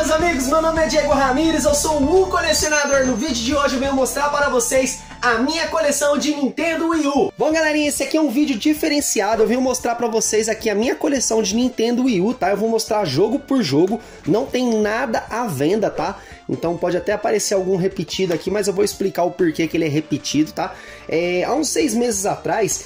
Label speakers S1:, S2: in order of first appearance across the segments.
S1: meus amigos, meu nome é Diego Ramires, eu sou o colecionador. No vídeo de hoje eu venho mostrar para vocês a minha coleção de Nintendo Wii U. Bom, galerinha, esse aqui é um vídeo diferenciado. Eu venho mostrar para vocês aqui a minha coleção de Nintendo Wii U, tá? Eu vou mostrar jogo por jogo, não tem nada à venda, tá? Então pode até aparecer algum repetido aqui, mas eu vou explicar o porquê que ele é repetido, tá? Há uns 6 meses atrás,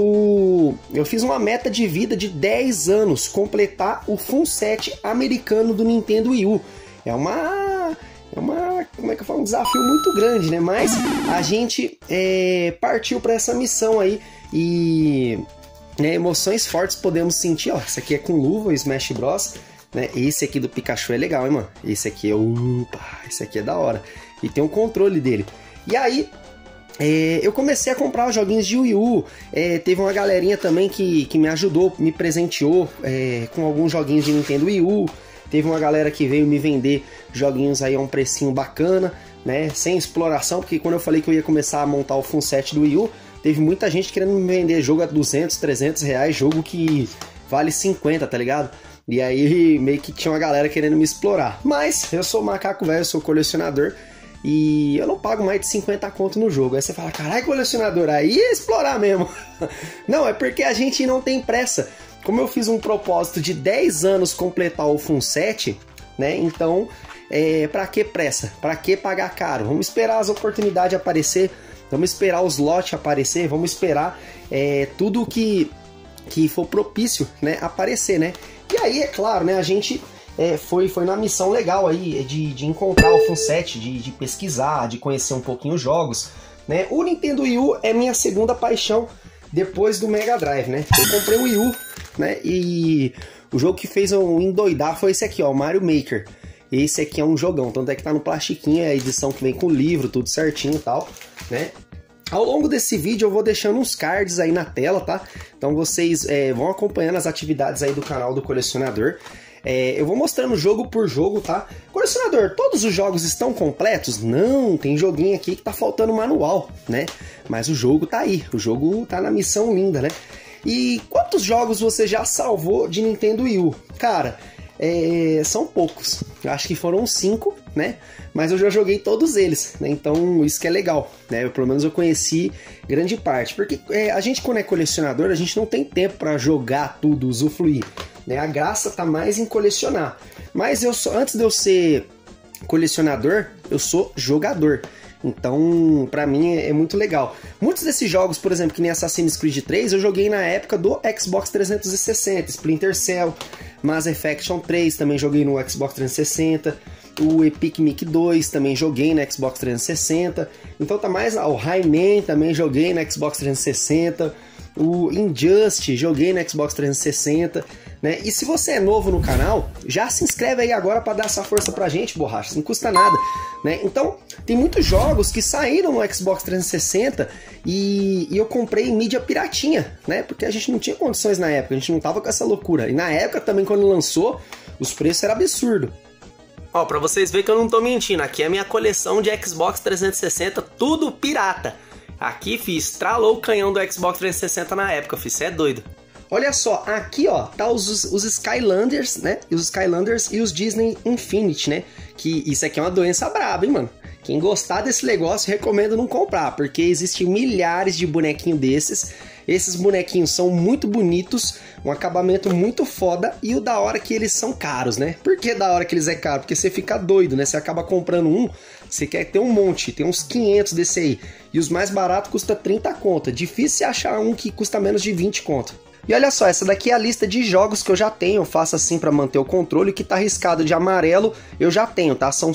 S1: eu fiz uma meta de vida de 10 anos, completar o full set americano do Nintendo Wii U. É uma, como é que eu falo, um desafio muito grande, né? Mas a gente partiu para essa missão aí e emoções fortes podemos sentir. Ó, esse aqui é com luva, o Smash Bros, né? Esse aqui do Pikachu é legal, hein, mano? Esse aqui esse aqui é da hora. E tem um controle dele. E aí, eu comecei a comprar os joguinhos de Wii U. Teve uma galerinha também que me ajudou, me presenteou com alguns joguinhos de Nintendo Wii U. Teve uma galera que veio me vender joguinhos aí a um precinho bacana, né? Sem exploração, porque quando eu falei que eu ia começar a montar o full set do Wii U, teve muita gente querendo me vender jogo a 200, 300 reais, jogo que vale 50, tá ligado? E aí meio que tinha uma galera querendo me explorar. Mas eu sou macaco velho, eu sou colecionador e eu não pago mais de 50 conto no jogo. Aí você fala, caralho, colecionador, aí é explorar mesmo. Não, é porque a gente não tem pressa. Como eu fiz um propósito de 10 anos completar o full set, né? Então, pra que pressa? Pra que pagar caro? Vamos esperar as oportunidades aparecer, vamos esperar os lotes aparecer, vamos esperar tudo que for propício, né, aparecer, né? E aí, é claro, né, a gente foi na missão legal aí de encontrar o full set, de pesquisar, de conhecer um pouquinho os jogos, né? O Nintendo Wii U é minha segunda paixão depois do Mega Drive, né? Eu comprei o Wii U, né? E o jogo que fez eu endoidar foi esse aqui, ó, o Mario Maker. Esse aqui é um jogão, tanto é que tá no plastiquinho, é a edição que vem com o livro, tudo certinho e tal, né? Ao longo desse vídeo eu vou deixando uns cards aí na tela, tá? Então vocês vão acompanhando as atividades aí do canal do colecionador. Eu vou mostrando jogo por jogo, tá? Colecionador, todos os jogos estão completos? Não, tem joguinho aqui que tá faltando manual, né? Mas o jogo tá aí, o jogo tá na missão linda, né? E quantos jogos você já salvou de Nintendo Wii U? Cara, são poucos, acho que foram 5, né? Mas eu já joguei todos eles, né? Então isso que é legal, né? Pelo menos eu conheci grande parte, porque a gente quando é colecionador, a gente não tem tempo para jogar tudo, usufruir, né? A graça tá mais em colecionar. Mas antes de eu ser colecionador, eu sou jogador. Então, pra mim é muito legal. Muitos desses jogos, por exemplo, que nem Assassin's Creed 3, eu joguei na época do Xbox 360, Splinter Cell, Mass Effect 3, também joguei no Xbox 360, o Epic Mickey 2 também joguei no Xbox 360, então tá mais... O Rayman também joguei no Xbox 360, o Injustice joguei no Xbox 360, né? E se você é novo no canal, já se inscreve aí agora para dar essa força pra gente, borracha, não custa nada, né? Então, tem muitos jogos que saíram no Xbox 360 e eu comprei em mídia piratinha, né? Porque a gente não tinha condições na época, a gente não tava com essa loucura. E na época também, quando lançou, os preços eram absurdos. Ó, pra vocês verem que eu não tô mentindo, aqui é a minha coleção de Xbox 360, tudo pirata. Aqui, fiz, estralou o canhão do Xbox 360 na época, fiz, cê é doido. Olha só, aqui ó, tá os Skylanders, né? Os Skylanders e os Disney Infinity, né? Que isso aqui é uma doença braba, hein, mano? Quem gostar desse negócio, recomendo não comprar, porque existem milhares de bonequinhos desses. Esses bonequinhos são muito bonitos, um acabamento muito foda e o da hora que eles são caros, né? Por que da hora que eles é caro? Porque você fica doido, né? Você acaba comprando um, você quer ter um monte, tem uns 500 desse aí. E os mais baratos custa 30 conto. É difícil achar um que custa menos de 20 conto. E olha só, essa daqui é a lista de jogos que eu já tenho, eu faço assim para manter o controle, que tá riscado de amarelo eu já tenho, tá? São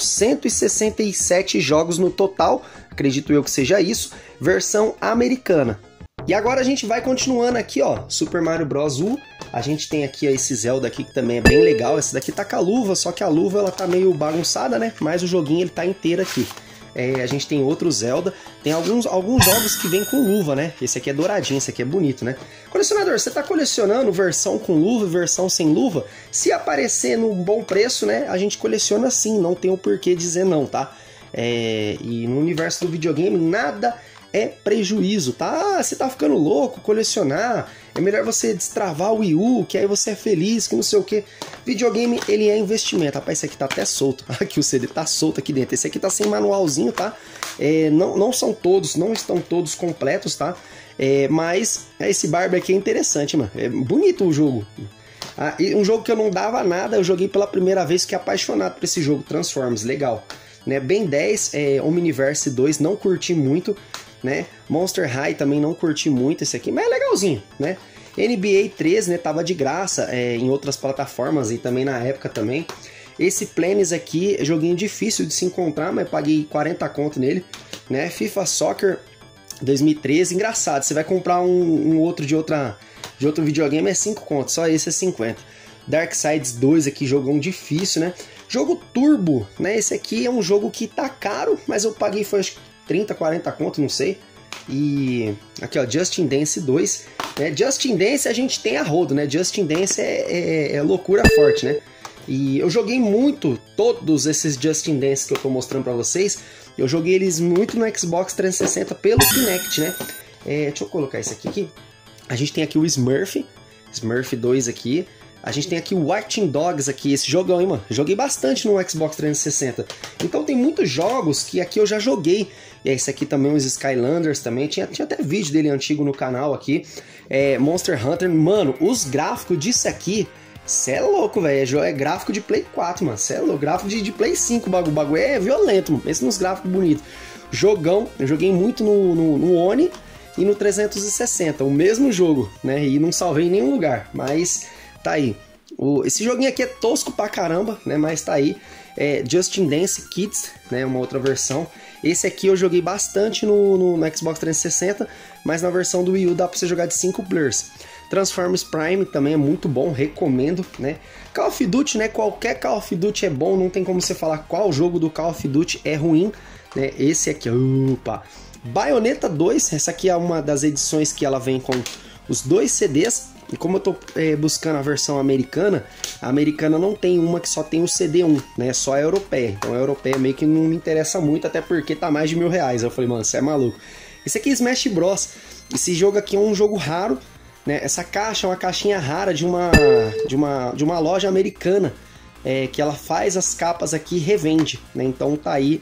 S1: 167 jogos no total, acredito eu que seja isso, versão americana. E agora a gente vai continuando aqui, ó, Super Mario Bros. U, a gente tem aqui ó, esse Zelda aqui que também é bem legal, esse daqui tá com a luva, só que a luva ela tá meio bagunçada, né? Mas o joguinho ele tá inteiro aqui. A gente tem outro Zelda, tem alguns jogos que vem com luva, né? Esse aqui é douradinho, esse aqui é bonito, né? Colecionador, você tá colecionando versão com luva e versão sem luva? Se aparecer num bom preço, né? A gente coleciona sim, não tem o porquê dizer não, tá? E no universo do videogame, nada é prejuízo, tá? Ah, você tá ficando louco colecionar, é melhor você destravar o Wii U, que aí você é feliz, que não sei o que. Videogame, ele é investimento. Rapaz, esse aqui tá até solto. Aqui o CD tá solto aqui dentro. Esse aqui tá sem manualzinho, tá? Não são todos, não estão todos completos, tá? Mas esse Barbie aqui é interessante, mano. É bonito o jogo. Um jogo que eu não dava nada, eu joguei pela primeira vez, fiquei apaixonado por esse jogo, Transformers, legal. Né? Ben 10, Omniverse 2, não curti muito, né? Monster High também não curti muito esse aqui, mas é legalzinho, né? NBA 13, né, tava de graça em outras plataformas e também na época também. Esse Planes aqui, joguinho difícil de se encontrar, mas paguei 40 conto nele, né? FIFA Soccer 2013, engraçado, você vai comprar um outro de outro videogame é 5 conto, só esse é 50. Darksiders 2 aqui, jogão difícil, né? Jogo Turbo, né? Esse aqui é um jogo que tá caro, mas eu paguei foi acho que 30, 40 conto, não sei. E aqui ó, Justin Dance 2, né? Justin Dance a gente tem a rodo, né? Justin Dance é loucura forte, né? E eu joguei muito todos esses Justin Dance que eu tô mostrando pra vocês. Eu joguei eles muito no Xbox 360 pelo Kinect, né? Deixa eu colocar isso aqui. A gente tem aqui o Smurf 2 aqui. A gente tem aqui o Watching Dogs aqui, esse jogão, hein, mano? Joguei bastante no Xbox 360. Então tem muitos jogos que aqui eu já joguei. E esse aqui também, os Skylanders também. Tinha até vídeo dele antigo no canal aqui. Monster Hunter. Mano, os gráficos disso aqui, cê é louco, velho. É gráfico de Play 4, mano. Cê é louco. Gráfico de Play 5, o bagulho é violento, mano. Pensa nos gráficos bonitos. Jogão, eu joguei muito no Oni e no 360. O mesmo jogo, né? E não salvei em nenhum lugar, mas... tá aí. Esse joguinho aqui é tosco pra caramba, né? Mas tá aí. Justin Dance Kids, né? Uma outra versão. Esse aqui eu joguei bastante no Xbox 360, mas na versão do Wii U dá pra você jogar de 5 players. Transformers Prime também é muito bom, recomendo, né? Call of Duty, né? Qualquer Call of Duty é bom, não tem como você falar qual jogo do Call of Duty é ruim, né? Esse aqui, opa! Bayonetta 2, essa aqui é uma das edições que ela vem com os 2 CDs. E como eu tô buscando a versão americana, a americana não tem uma que só tem o CD1, né? Só a europeia. Então a europeia meio que não me interessa muito, até porque tá mais de R$1.000. Eu falei, mano, você é maluco. Esse aqui é Smash Bros. Esse jogo aqui é um jogo raro, né? Essa caixa é uma caixinha rara de uma loja americana, que ela faz as capas aqui e revende, né? Então tá aí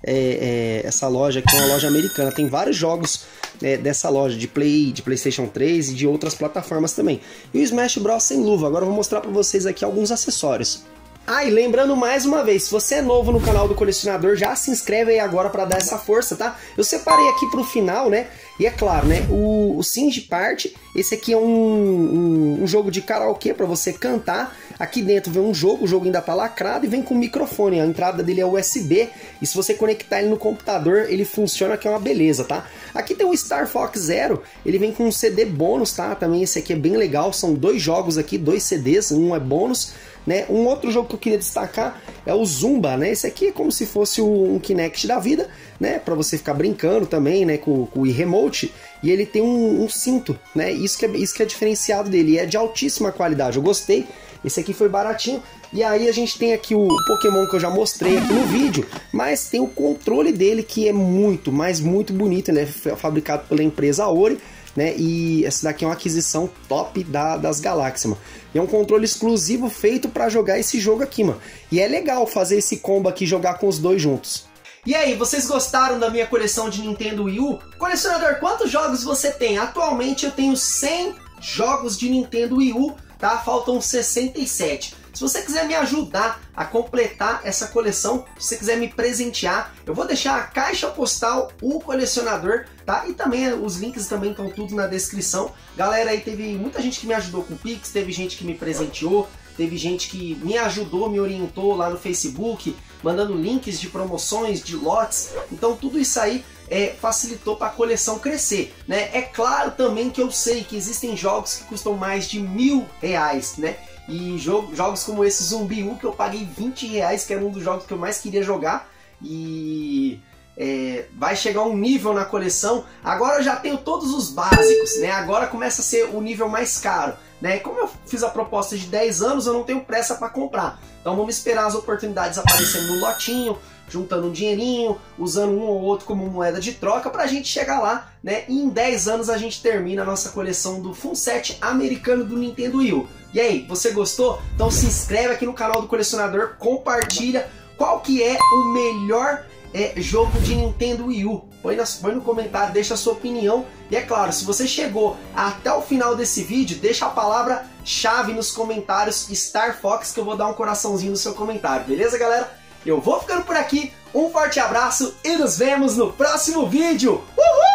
S1: essa loja aqui, é uma loja americana. Tem vários jogos dessa loja, de PlayStation 3 e de outras plataformas também. E o Smash Bros sem luva. Agora eu vou mostrar para vocês aqui alguns acessórios. E lembrando mais uma vez, se você é novo no canal do Colecionador, já se inscreve aí agora para dar essa força, tá? Eu separei aqui pro final, né? E é claro, né? O Singe Party, esse aqui é um jogo de karaokê para você cantar. Aqui dentro vem um jogo, o jogo ainda tá lacrado e vem com microfone. A entrada dele é USB e se você conectar ele no computador, ele funciona, que é uma beleza, tá? Aqui tem o Star Fox Zero, ele vem com um CD bônus, tá? Também esse aqui é bem legal, são 2 jogos aqui, 2 CDs, um é bônus, né? Um outro jogo que eu queria destacar é o Zumba, né? Esse aqui é como se fosse um Kinect da vida, né? Para você ficar brincando também, né? Com o Remote. E ele tem um cinto, né? Isso que é diferenciado dele. E é de altíssima qualidade. Eu gostei. Esse aqui foi baratinho. E aí a gente tem aqui o Pokémon que eu já mostrei aqui no vídeo. Mas tem o controle dele que é muito, mas muito bonito. Ele é fabricado pela empresa Ori, né? E essa daqui é uma aquisição top das galáxias, mano. E é um controle exclusivo feito para jogar esse jogo aqui, mano. E é legal fazer esse combo aqui, jogar com os dois juntos. E aí, vocês gostaram da minha coleção de Nintendo Wii U? Colecionador, quantos jogos você tem? Atualmente eu tenho 100 jogos de Nintendo Wii U, tá? Faltam 67. Se você quiser me ajudar a completar essa coleção, se você quiser me presentear, eu vou deixar a caixa postal, o colecionador, tá? E também os links também estão tudo na descrição. Galera, aí teve muita gente que me ajudou com o Pix, teve gente que me presenteou, teve gente que me ajudou, me orientou lá no Facebook, mandando links de promoções, de lotes. Então tudo isso aí facilitou para a coleção crescer, né? É claro também que eu sei que existem jogos que custam mais de R$1.000, né? E jogos como esse Zumbi U, que eu paguei R$20, que era um dos jogos que eu mais queria jogar. E vai chegar um nível na coleção. Agora eu já tenho todos os básicos, né? Agora começa a ser o nível mais caro, né? Como eu fiz a proposta de 10 anos, eu não tenho pressa para comprar. Então vamos esperar as oportunidades aparecendo no lotinho, juntando um dinheirinho, usando um ou outro como moeda de troca pra gente chegar lá, né? E em 10 anos a gente termina a nossa coleção do Full Set americano do Nintendo Wii U. E aí, você gostou? Então se inscreve aqui no canal do Colecionador, compartilha qual que é o melhor jogo de Nintendo Wii U. Põe no comentário, deixa a sua opinião. E é claro, se você chegou até o final desse vídeo, deixa a palavra-chave nos comentários Star Fox, que eu vou dar um coraçãozinho no seu comentário, beleza, galera? Eu vou ficando por aqui, um forte abraço e nos vemos no próximo vídeo. Uhul!